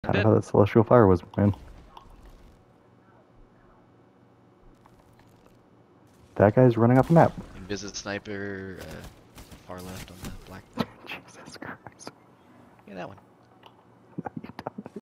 I don't know that Celestial Fire was mine. That guy's running off the map. Visit sniper, far left on the black. Jesus Christ. Yeah, that one.